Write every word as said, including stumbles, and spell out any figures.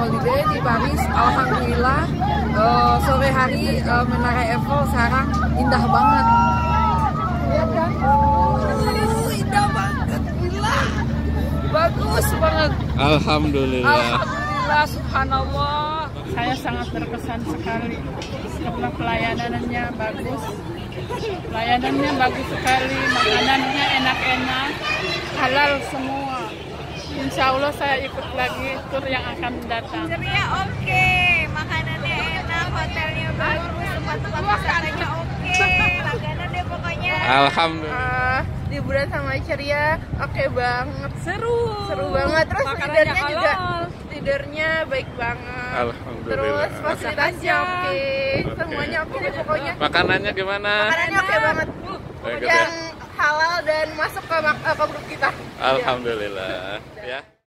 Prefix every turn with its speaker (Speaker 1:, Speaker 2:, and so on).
Speaker 1: holiday di Paris. Alhamdulillah uh, sore hari uh, Menara Eiffel sekarang indah banget. Lihat kan? Uh, indah banget, gila. Bagus banget.
Speaker 2: Alhamdulillah.
Speaker 1: Alhamdulillah, subhanallah.
Speaker 3: Saya sangat terkesan sekali karena pelayanannya bagus. Pelayanannya bagus sekali, makanannya enak-enak, halal semua. Insya Allah saya ikut lagi tur yang akan datang.
Speaker 4: Ceria oke, makanannya enak, hotelnya bagus, tempat-tempat wisatanya oke, langganan deh pokoknya.
Speaker 2: Alhamdulillah.
Speaker 4: Uh, liburan sama Ceria oke banget,
Speaker 1: Seru.
Speaker 4: seru banget. Terus
Speaker 1: Makanannya
Speaker 4: leadernya juga,
Speaker 1: halal.
Speaker 4: leadernya baik banget.
Speaker 2: Alhamdulillah.
Speaker 4: Terus fasilitasnya oke,
Speaker 2: Oke.
Speaker 4: semuanya oke deh pokoknya.
Speaker 2: Makanannya gimana?
Speaker 4: Makanannya oke banget,
Speaker 2: Baik,
Speaker 4: yang
Speaker 2: ya.
Speaker 4: halal dan masuk ke, mak- ke grup kita.
Speaker 2: Alhamdulillah. Ya.